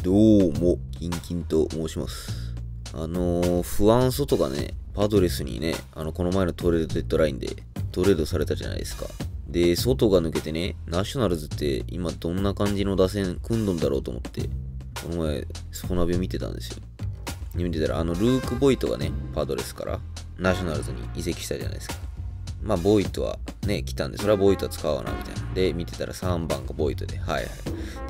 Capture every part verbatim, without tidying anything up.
どうも、キンキンと申します。あのー、不安ソトがね、パドレスにね、あの、この前のトレードデッドラインでトレードされたじゃないですか。で、ソトが抜けてね、ナショナルズって今どんな感じの打線組んどんだろうと思って、この前、スポナビを見てたんですよ。見てたら、あの、ルーク・ボイトがね、パドレスからナショナルズに移籍したじゃないですか。まあ、ボイトはね、来たんで、それはボイトは使うわな、みたいな。で、見てたらさんばんがボイトで、はいはい。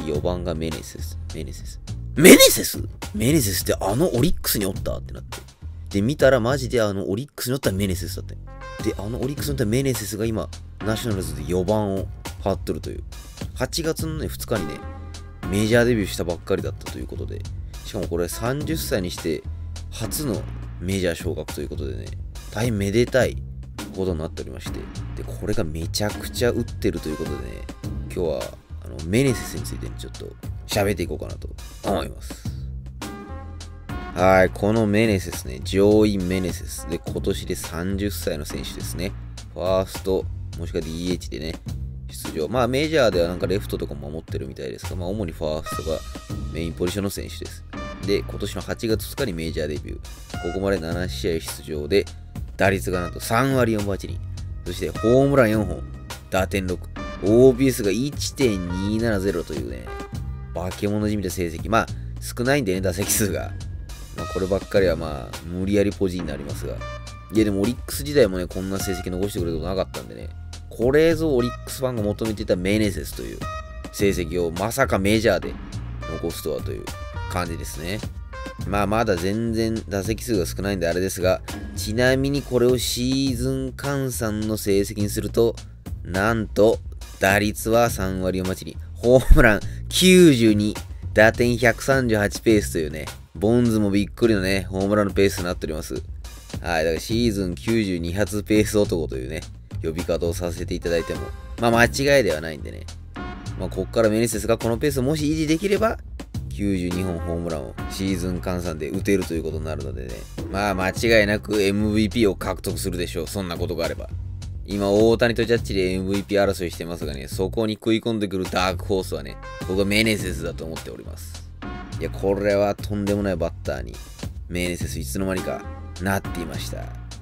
よばんがメネセス。メネセス。メネセスメネセスってあのオリックスにおったってなって。で、見たらマジであのオリックスにおったメネセスだって。で、あのオリックスにおったメネセスが今、ナショナルズでよばんを張っとるという。はちがつのね、ふつかにね、メジャーデビューしたばっかりだったということで、しかもこれさんじゅっさいにして初のメジャー昇格ということでね、大変めでたいことになっておりまして、で、これがめちゃくちゃ打ってるということでね、今日はあのメネセスについて、ね、ちょっと喋っていこうかなと思います。はい、このメネセスね、ジョーイ・メネセスで今年でさんじゅっさいの選手ですね。ファースト、もしくは ディーエイチ でね、出場。まあメジャーではなんかレフトとかも守ってるみたいですが、まあ主にファーストがメインポジションの選手です。で、今年のはちがつふつかにメジャーデビュー。ここまでななしあい出場で、打率がなんとさんわりよんぶはちりん。そしてホームランよんほん、打点ろく。オービーエス が いってんにーななゼロ というね、化け物じみた成績。まあ少ないんでね、打席数が。まあこればっかりはまあ無理やりポジになりますが。いやでもオリックス時代もね、こんな成績残してくれることなかったんでね。これぞオリックスファンが求めていたメネセスという成績をまさかメジャーで残すとはという感じですね。まあまだ全然打席数が少ないんであれですが、ちなみにこれをシーズン換算の成績にすると、なんと打率はさんわりよんぶはちりん、ホームランきゅうじゅうに、打点ひゃくさんじゅうはちペースというね、ボンズもびっくりのね、ホームランのペースになっております。はい、だからシーズンきゅうじゅうに発ペース男というね、呼び方をさせていただいても、まあ間違いではないんでね。まあこっからメネセスがこのペースをもし維持できれば、きゅうじゅうにほんホームランをシーズン換算で打てるということになるのでね。まあ間違いなく エムブイピー を獲得するでしょう。そんなことがあれば。今、大谷とジャッジで エムブイピー 争いしてますがね、そこに食い込んでくるダークホースはね、僕はメネセスだと思っております。いや、これはとんでもないバッターに、メネセスいつの間にかなっていました。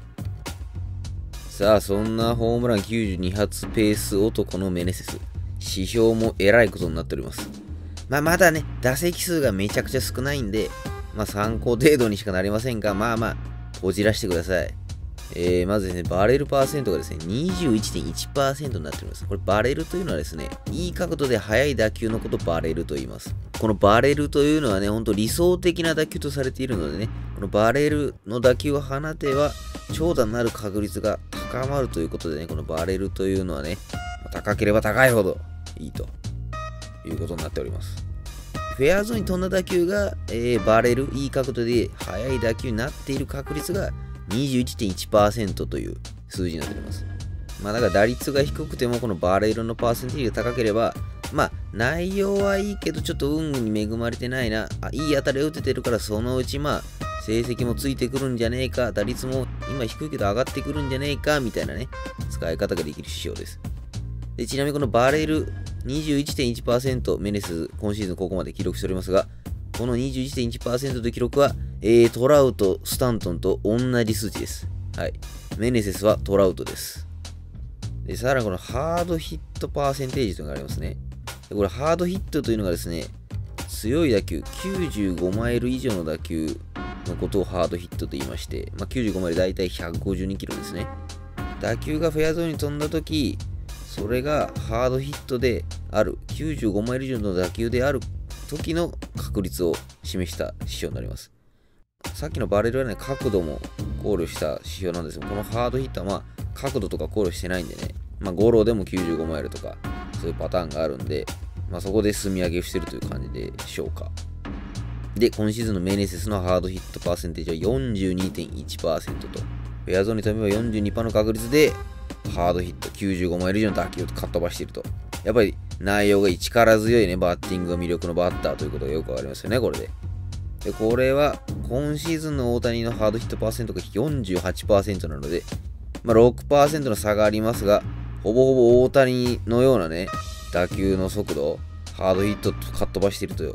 さあ、そんなホームランきゅうじゅうに発ペース男のメネセス。指標もえらいことになっております。まあ、まだね、打席数がめちゃくちゃ少ないんで、まあ、参考程度にしかなりませんが、まあまあ、こじらしてください。えー、まずですね、バレルパーセントがですね、にじゅういってんいちパーセント になっております。これ、バレルというのはですね、いい角度で速い打球のことをバレルと言います。このバレルというのはね、ほんと理想的な打球とされているのでね、このバレルの打球を放てば、長打になる確率が高まるということでね、このバレルというのはね、高ければ高いほどいいということになっております。フェアゾーンに飛んだ打球が、えー、バレル、いい角度で速い打球になっている確率が にじゅういってんいちパーセント という数字になっております。まあだから打率が低くてもこのバレルのパーセンテージが高ければ、まあ内容はいいけどちょっと運に恵まれてないな、あ、いい当たりを打ててるからそのうちまあ成績もついてくるんじゃねえか、打率も今低いけど上がってくるんじゃねえかみたいなね、使い方ができる指標です。でちなみにこのバレル にじゅういってんいちパーセント メネス今シーズンここまで記録しておりますが、この にじゅういってんいちパーセント という記録は、えー、トラウト、スタントンと同じ数値です。はい。メネセスはトラウトです。で、さらにこのハードヒットパーセンテージというのがありますね。でこれハードヒットというのがですね、強い打球、きゅうじゅうごマイル以上の打球のことをハードヒットと言いまして、まあ、きゅうじゅうごマイルだいたいひゃくごじゅうにキロですね。打球がフェアゾーンに飛んだとき、それがハードヒットである、きゅうじゅうごマイル以上の打球である時の確率を示した指標になります。さっきのバレルはね、角度も考慮した指標なんですが、このハードヒットはまあ角度とか考慮してないんでね、まあゴロでもきゅうじゅうごマイルとかそういうパターンがあるんで、まあそこで積み上げをしてるという感じでしょうか。で、今シーズンのメネセスのハードヒットパーセンテージは よんじゅうにてんいちパーセント と、フェアゾーンに飛べば よんじゅうにパーセント の確率でハードヒットきゅうじゅうごマイル以上の打球をかっ飛ばしていると。やっぱり内容がいい、力強いね、バッティングが魅力のバッターということがよくわかりますよね、これで。で、これは今シーズンの大谷のハードヒットパーセントが よんじゅうはちパーセント なので、まあ、ろくパーセント の差がありますが、ほぼほぼ大谷のようなね、打球の速度、ハードヒットとかっ飛ばしていると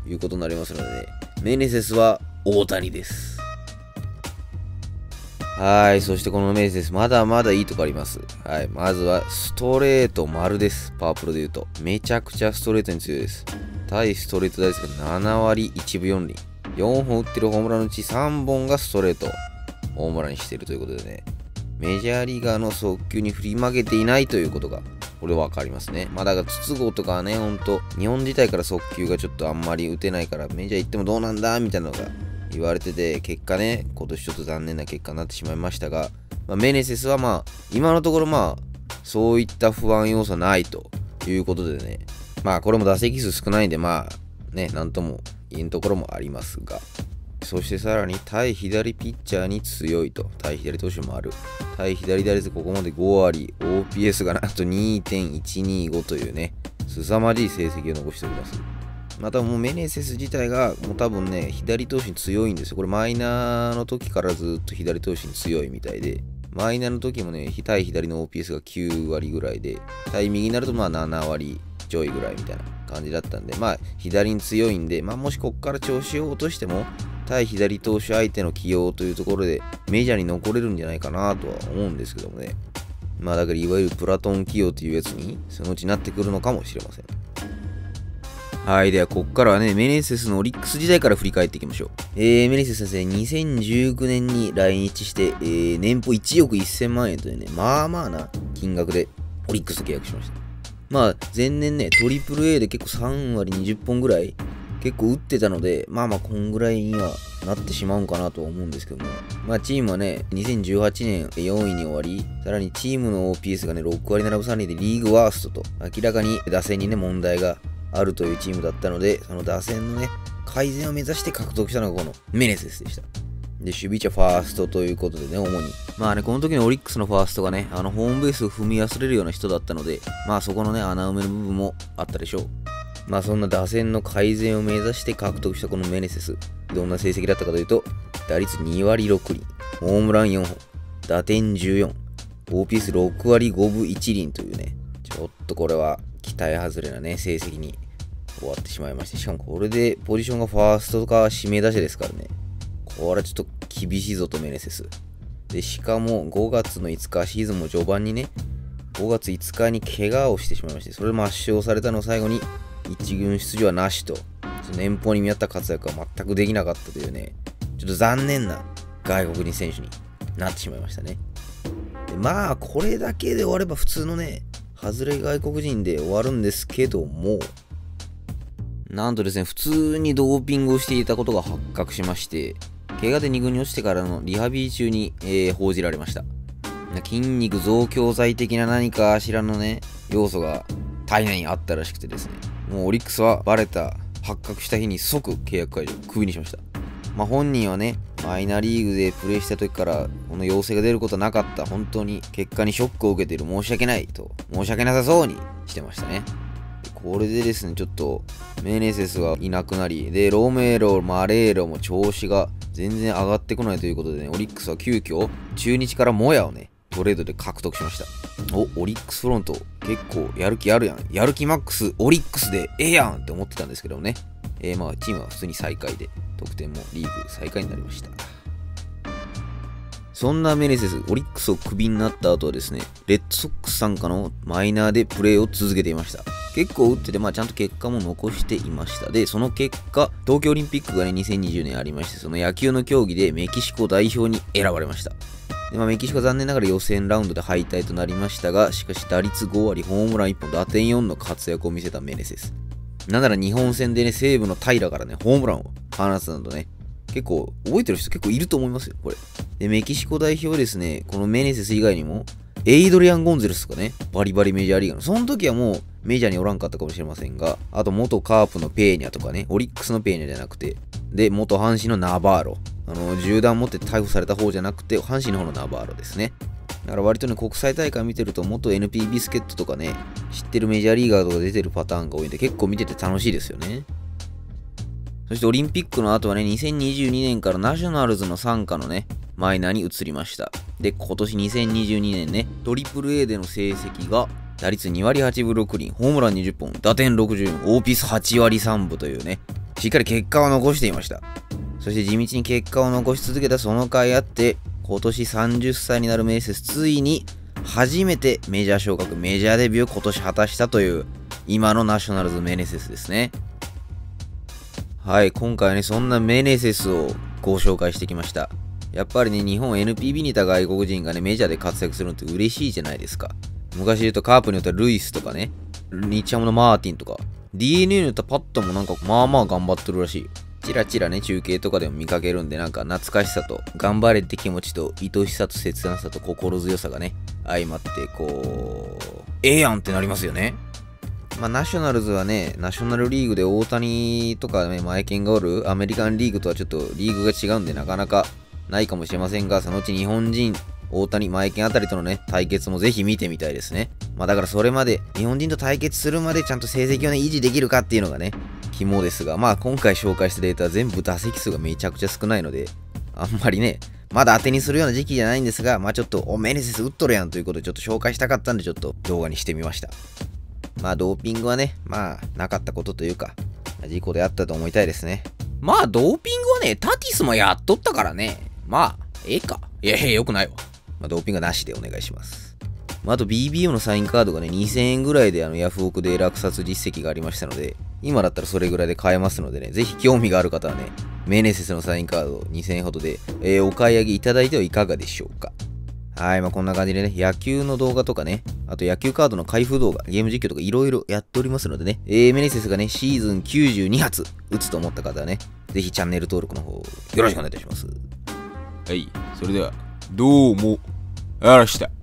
いうことになりますので、ね、メネセスは大谷です。はい。そしてこのメネセス、まだまだいいとこあります。はい。まずは、ストレート丸です。パワープロで言うと。めちゃくちゃストレートに強いです。対ストレート打率がななわりいちぶよんりん。よんほん打ってるホームランのうちさんぼんがストレート。ホームランにしているということでね。メジャーリーガーの速球に振り負けていないということが、これわかりますね。まあだから筒香とかはね、ほんと、日本自体から速球がちょっとあんまり打てないから、メジャー行ってもどうなんだみたいなのが言われてて、結果ね、今年ちょっと残念な結果になってしまいましたが、まあ、メネセスはまあ、今のところまあ、そういった不安要素ないということでね、まあこれも打席数少ないんで、まあ、ね、なんとも言えんところもありますが、そしてさらに対左ピッチャーに強いと。対左投手もある。対左打率ここまでごわり、オーピーエス がなんと にてんいちにご というね、凄まじい成績を残しております。またもうメネセス自体がもう多分ね、左投手に強いんですよ。これマイナーの時からずっと左投手に強いみたいで、マイナーの時もね、対左の オーピーエス がきゅうわりぐらいで、対右になるとまあななわりちょいぐらいみたいな感じだったんで、まあ左に強いんで、まあもしこっから調子を落としても、対左投手相手の起用というところでメジャーに残れるんじゃないかなとは思うんですけどもね。まあだからいわゆるプラトン起用というやつにそのうちなってくるのかもしれません。はい。では、ここからはね、メネセスのオリックス時代から振り返っていきましょう。えー、メネセス先生、にせんじゅうきゅうねんに来日して、えー、年俸いちおくせんまんえんというね、まあまあな金額でオリックスと契約しました。まあ、前年ね、トリプル A で結構さんわりにじゅっぽんぐらい結構打ってたので、まあまあ、こんぐらいにはなってしまうんかなとは思うんですけども、まあ、チームはね、にせんじゅうはちねんよんいに終わり、さらにチームの オーピーエス がね、ろくわりななぶさんりんでリーグワーストと、明らかに打線にね、問題があるというチームだったので、その打線のね、改善を目指して獲得したのがこのメネセスでした。で、守備位置はファーストということでね、主に。まあね、この時のオリックスのファーストがね、あの、ホームベースを踏み忘れるような人だったので、まあそこのね、穴埋めの部分もあったでしょう。まあそんな打線の改善を目指して獲得したこのメネセス。どんな成績だったかというと、打率にわりろくりん、ホームランよんほん、打点じゅうよん、オーピーエスろくわりごぶいちりんというね、ちょっとこれは期待外れなね、成績に終わってしまいまして、しかもこれでポジションがファーストか指名打者ですからね。これはちょっと厳しいぞとメネセス。で、しかもごがつのいつか、シーズンも序盤にね、ごがついつかに怪我をしてしまいまして、それ抹消されたのを最後に一軍出場はなしと、その年俸に見合った活躍は全くできなかったというね、ちょっと残念な外国人選手になってしまいましたね。でまあ、これだけで終われば普通のね、外れ外国人で終わるんですけども、なんとですね、普通にドーピングをしていたことが発覚しまして、怪我でにぐんに落ちてからのリハビリ中に、えー、報じられました。筋肉増強剤的な何かしらのね、要素が体内にあったらしくてですね、もうオリックスはバレた、発覚した日に即契約解除、クビにしました。まあ本人はね、マイナーリーグでプレーした時からこの陽性が出ることはなかった、本当に結果にショックを受けている、申し訳ないと、申し訳なさそうにしてましたね。これでですね、ちょっとメネセスはいなくなり、で、ロメロ、マレーロも調子が全然上がってこないということでね、オリックスは急遽中日からモヤをね、トレードで獲得しました。お、オリックスフロント結構やる気あるやん。やる気マックス、オリックスでええやんって思ってたんですけどもね。えー、まあチームは普通に最下位で、得点もリーグ最下位になりました。そんなメネセス、オリックスをクビになった後はですね、レッドソックス傘下のマイナーでプレーを続けていました。結構打ってて、まあちゃんと結果も残していました。で、その結果、東京オリンピックがね、にせんにじゅうねんありまして、その野球の競技でメキシコ代表に選ばれました。でまあ、メキシコは残念ながら予選ラウンドで敗退となりましたが、しかし打率ごわり、ホームランいっぽん、打点よんの活躍を見せたメネセス。なんなら日本戦でね、西武の平からね、ホームランを放つなどね、結構覚えてる人結構いると思いますよ、これ。で、メキシコ代表はですね、このメネセス以外にも、エイドリアン・ゴンゼルスとかね、バリバリメジャーリーガーの、その時はもうメジャーにおらんかったかもしれませんが、あと元カープのペーニャとかね、オリックスのペーニャじゃなくて、で、元阪神のナバーロ。あの、銃弾持って逮捕された方じゃなくて、阪神の方のナバーロですね。だから割とね、国際大会見てると、元 エヌピー ビスケットとかね、知ってるメジャーリーガーとか出てるパターンが多いんで、結構見てて楽しいですよね。そしてオリンピックの後はね、にせんにじゅうにねんからナショナルズの傘下のね、マイナーに移りました。で、今年にせんにじゅうにねんね、トリプル A での成績が、打率にわりはちぶろくりん、ホームランにじゅっぽん、打点ろくじゅうよん、オーピーエスはちわりさんぶというね、 しっかり結果を残していました。そして地道に結果を残し続けたその甲斐あって、今年さんじゅっさいになるメネセス、ついに初めてメジャー昇格、メジャーデビューを今年果たしたという、今のナショナルズメネセスですね。はい、今回はね、そんなメネセスをご紹介してきました。やっぱりね、日本 エヌピービー にいた外国人がね、メジャーで活躍するのって嬉しいじゃないですか。昔言うとカープによったらルイスとかね、日ハムのマーティンとか、ディーエヌエー によったらパットもなんかまあまあ頑張ってるらしい。チラチラね、中継とかでも見かけるんで、なんか懐かしさと、頑張れって気持ちと、愛しさと切なさと心強さがね、相まって、こう、ええやんってなりますよね。まあ、ナショナルズはね、ナショナルリーグで大谷とかね、マエケンがおるアメリカンリーグとはちょっとリーグが違うんで、なかなかないかもしれませんが、そのうち日本人、大谷、マエケンあたりとのね、対決もぜひ見てみたいですね。まあだからそれまで、日本人と対決するまでちゃんと成績をね、維持できるかっていうのがね、肝ですが、まあ今回紹介したデータは全部打席数がめちゃくちゃ少ないので、あんまりね、まだ当てにするような時期じゃないんですが、まあちょっと、お、メネセス打っとるやんということでちょっと紹介したかったんで、ちょっと動画にしてみました。まあドーピングはね、まあなかったことというか、事故であったと思いたいですね。まあドーピングはね、タティスもやっとったからね、まあ、ええか。いやいや、よくないわ。まあ、ドーピングはなしでお願いします。まあ、あと ビービーオー のサインカードがね、にせんえんぐらいであのヤフオクで落札実績がありましたので、今だったらそれぐらいで買えますのでね、ぜひ興味がある方はね、メネセスのサインカードにせんえんほどで、えー、お買い上げいただいてはいかがでしょうか。はい、まあこんな感じでね、野球の動画とかね、あと野球カードの開封動画、ゲーム実況とかいろいろやっておりますのでね、えー、メネセスがね、シーズンきゅうじゅうに発打つと思った方はね、ぜひチャンネル登録の方、よろしくお願いいたします。 はい、それでは、どうも、あらした。